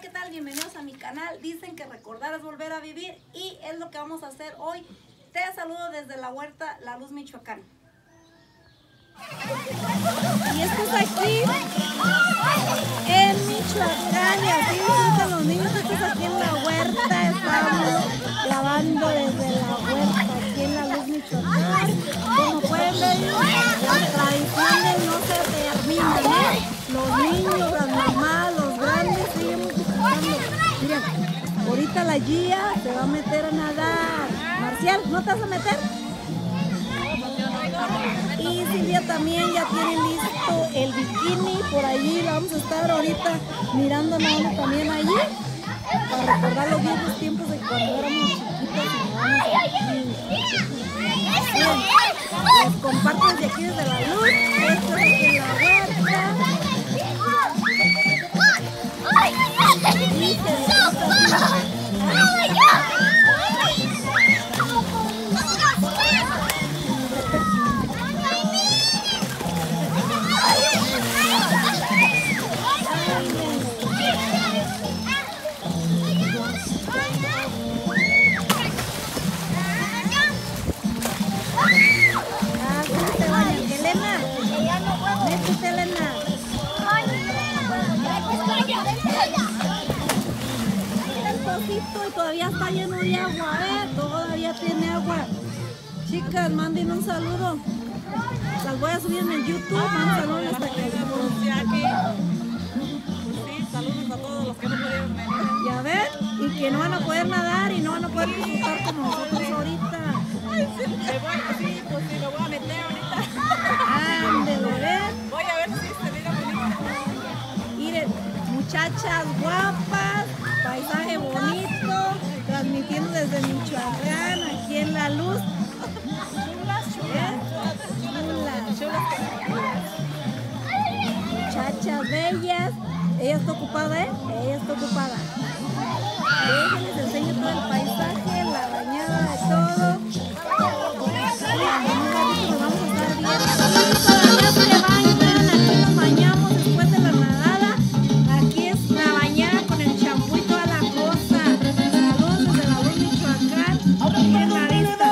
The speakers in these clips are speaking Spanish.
¿qué tal? Bienvenidos a mi canal. Dicen que recordar es volver a vivir y es lo que vamos a hacer hoy. Te saludo desde la huerta La Luz, Michoacán. Y esto es aquí en Michoacán y así disfrutan los niños. Esto es aquí en la huerta. Estamos grabando desde la huerta aquí en La Luz, Michoacán. Como pueden ver, las tradiciones no se terminan, ¿eh? Los niños, las mamás, los grandes seguimos disfrutando. Miren, ahorita la Gia se va a meter a nadar. Marcial, ¿no te vas a meter? Y Silvia también ya tiene listo el bikini por allí. La vamos a estar ahorita mirando nadando también allí para recordar los viejos tiempos de cuando éramos chiquitos y nadábamos aquí. Les comparto desde aquí desde La Luz. Esto es aquí en la huerta. Y todavía está lleno de agua, todavía tiene agua. Chicas, manden un saludo. Las voy a subir en el YouTube. Manden saludos hasta que sí, saludos a todos los que no pudieron venir. Ya ven, y que no van a poder nadar y no van a poder disfrutar como nosotros ahorita. Ay, sí, pues sí, me voy a meter ahorita. Ándele, ven. Voy a ver si se mira bonito. Miren, muchachas guapas, paisaje bonito, transmitiendo desde Michoacán, aquí en La Luz. Muchachas bellas. Ella está ocupada, Ella está ocupada. Déjenles enseño todo el paisaje, la bañada de todo. Nos vamos a estar viendo. Todavía se bañan, aquí nos bañamos después de la nadada. Aquí es la bañada con el champú y toda la cosa. Saludos desde La Luz, Michoacán. Miren la vista.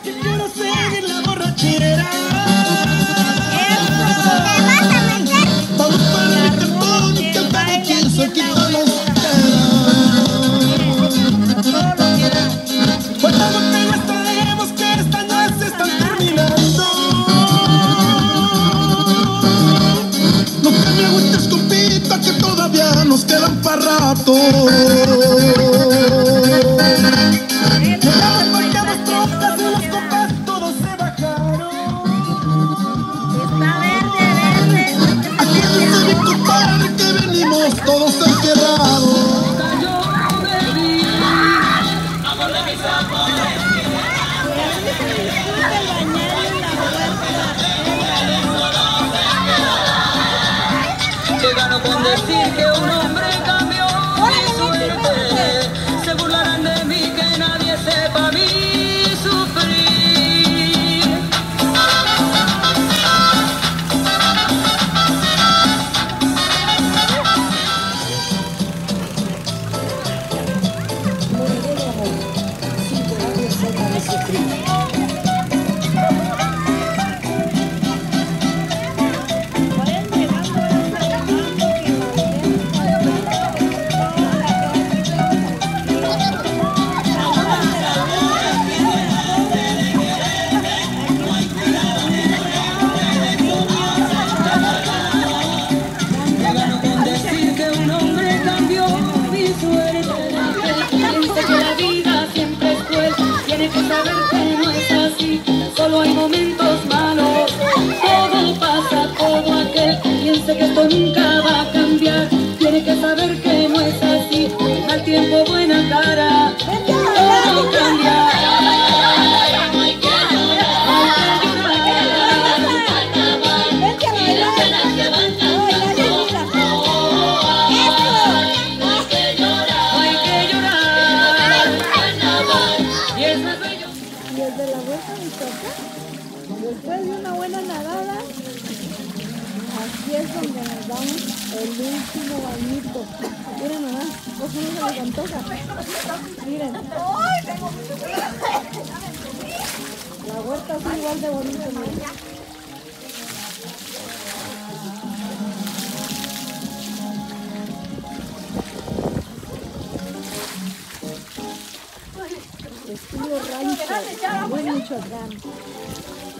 Nos quedan para rato. Todos se bajaron. Está verde. Aquí dice mi compadre que venimos todos enterrados. Llegaron con decir que un hombre cambió mi suerte. Se burlarán de mí, que nadie sepa mi sufrir. Solo hay momentos malos, todo pasa, todo aquel que piense que esto nunca va a cambiar, tiene que saber que no es así, al tiempo buena cara, todo cambia. Desde la huerta de Michoacán, después de una buena nadada, aquí es donde nos damos el último bañito. Miren nomás poco no se les antoja. Miren. La huerta es igual de bonita, miren. Estilo rancho, buen Michoacán.